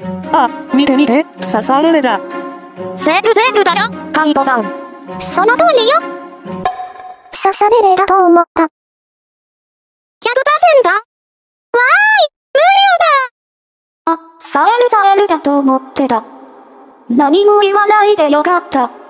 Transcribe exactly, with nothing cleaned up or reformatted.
あ、見て見て、刺されるだ。 セーブセーブだよ、カイトさん。 その通りよ。刺されれだと思った。 ひゃくパーセント? わーい、無料だ。あ、サエルサエルだと思ってた。何も言わないでよかった。